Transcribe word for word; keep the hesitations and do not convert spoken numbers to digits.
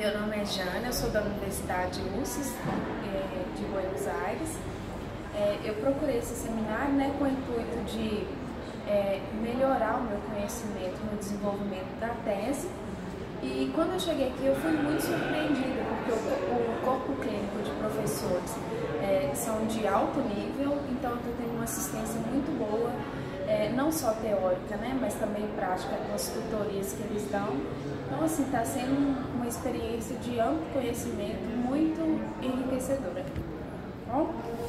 Meu nome é Jana, eu sou da Universidade U S S é, de Buenos Aires. É, eu procurei esse seminário, né, com o intuito de é, melhorar o meu conhecimento no desenvolvimento da tese. E quando eu cheguei aqui eu fui muito surpreendida, porque o, o corpo clínico de professores é, são de alto nível, então eu estou tendo uma assistência muito boa, é, não só teórica, né, mas também prática com as tutorias que eles dão. Então, assim, está sendo uma experiência de amplo conhecimento muito enriquecedora. Bom?